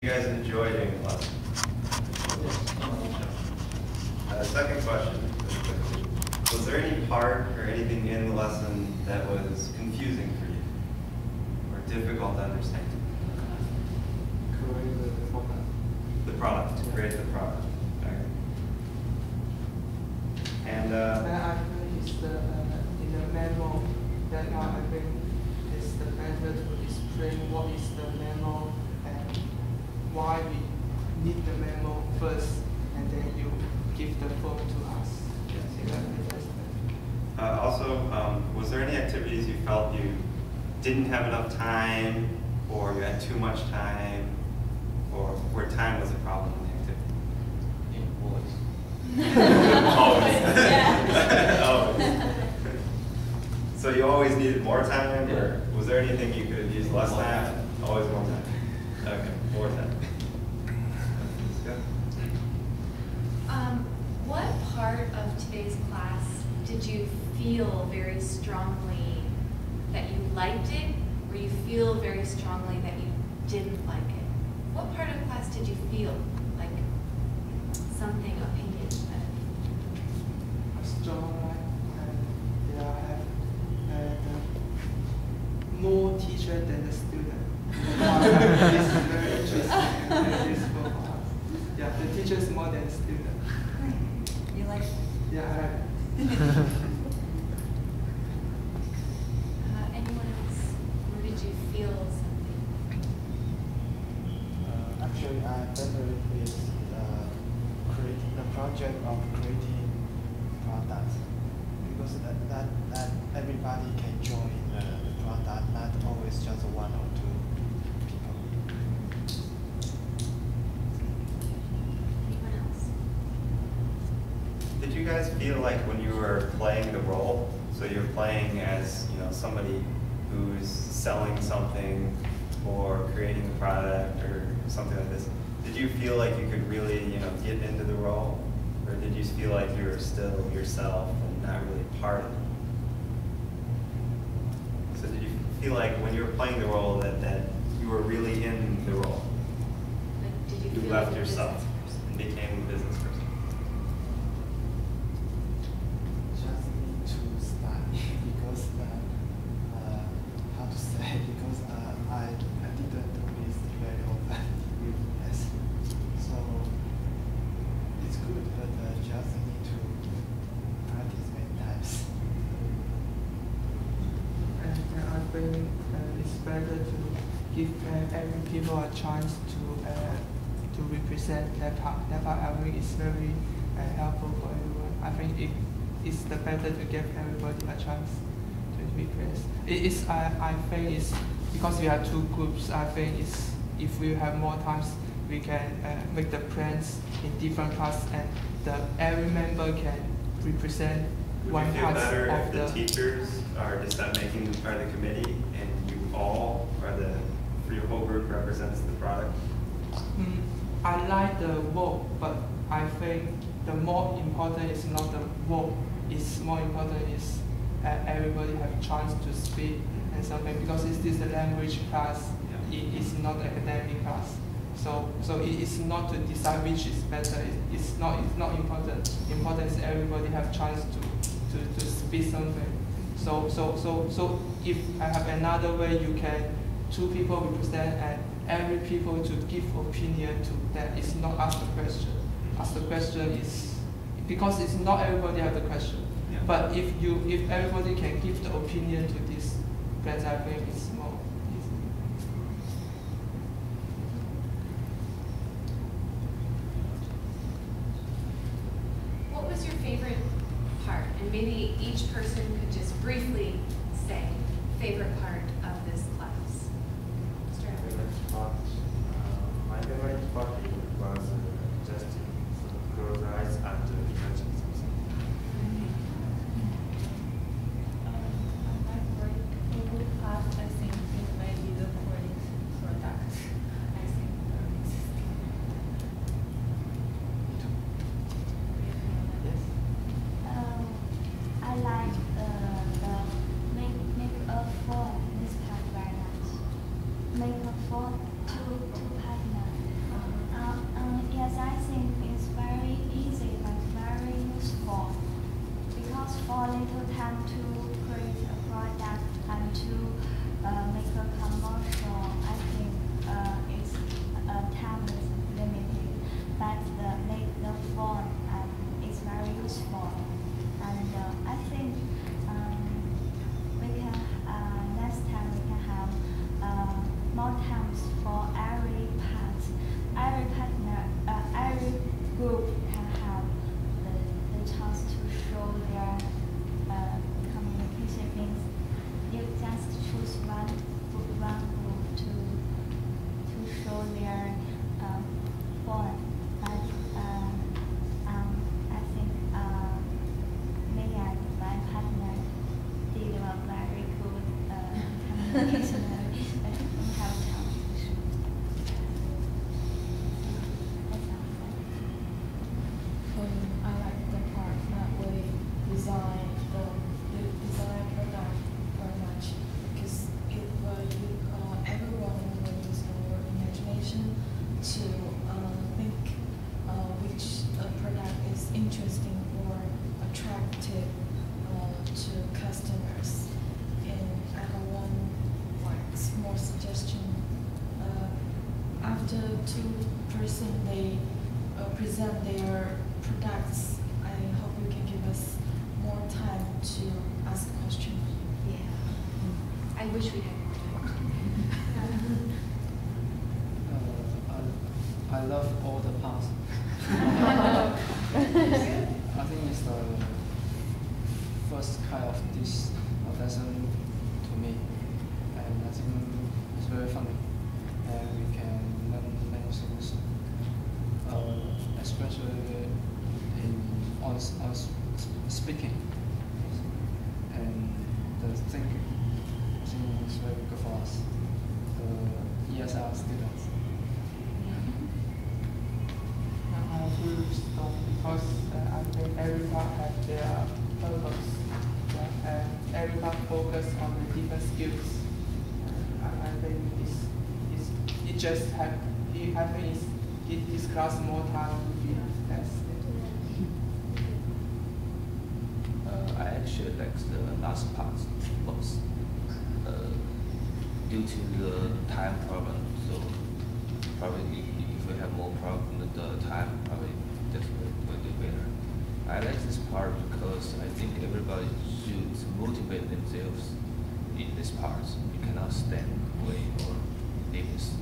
You guys enjoy doing the lesson? Second question. Was there any part or anything in the lesson that was confusing for you or difficult to understand? Create the product. The product, to create the product. Okay. And I think it's the in the memo that I think it's the better to explain what is the memo and why we need the memo first, and then you give the form to us. Yes. Exactly. Was there any activities you felt you didn't have enough time, or you had too much time, or where time was a problem in the activity? Always. Always. So you always needed more time, or was there anything you could have used less time? Always more time. Okay, more time. What part of today's class did you feel very strongly that you liked it, or you feel very strongly that you didn't like it? What part of class did you feel like something opinion? Strong, and I have more teacher than the student. It's very interesting and useful for us. Yeah, the teacher is more than the student. You like it? Yeah, I like it. Anyone else? Where did you feel something? Actually, I better with creating the project of creating products, because that everybody can join the product, not always just one or two people. Anyone else? Did you guys feel like when you were playing the role, so you're playing as somebody who's selling something or creating a product or something like this, did you feel like you could really get into the role, or did you feel like you were still yourself and not really part of it? So did you feel like when you were playing the role that you were really in the role? Like, did you You feel left like a yourself business person? and became a business person. Just need to start because how to say, because I didn't do this very often. Yes, so it's good, but just need to practice many times. And I think it's better to give every people a chance to represent their part. Their part, I think, is very helpful for everyone. I think it's the better to give everybody a chance to represent. I think it's because we have two groups. I think it's if we have more times, we can make the plans in different parts, and every member can represent one Would you feel part better of if the teachers are decision-making part of the committee, and you all are your whole group represents the product? I like the vote, but I think the more important is not the vote. It's more important is everybody have a chance to speak and something, because this is a language class. Yeah. It is not academic class. So it is not to decide which is better. It's not important. Important is everybody have chance to speak something. So if I have another way, you can two people represent and every people to give opinion to that. It's not ask the question. Ask the question is because it's not everybody have the question. Yeah. But if everybody can give the opinion to this, then I think it's more easy. What was your favorite part? And maybe each person could just briefly say favorite part of this class. Mr. Edwards. My favorite part was just close eyes and imagine something. My favorite part, I think, it may be the quality product. I think I like the make a form this part very much. Make a form two partners more little time to create a product and to make a commercial. I think it's time is limited, but the phone is very useful, and I think we can next time we can have more times for every part, every partner, every group can have the chance to show their communication means you just choose one group to show their phone. But I think me and my partner did a very good communication. I don't have time to show. That's all. I like the part that we design the design product very much, because if everyone will use our imagination to think which product is interesting or attractive to customers. And I have one small suggestion. After two person they present their products, I hope you can give us more time to ask questions. Yeah. I wish we had more time. I love all the parts. I think it's the first kind of this lesson to me, and I think it's very funny, and we can learn many things, especially on speaking, and the thinking. I think it's very good for us, the ESL students. I feel strong because I think every part has their purpose, and every part focus on the different skills. I think it just have I think it discuss more time with you. That's it. I actually like the last part most due to the time problem. So probably if we have more problem with the time, probably that will do better. I like this part because I think everybody should motivate themselves in this part. You cannot stand away or leave this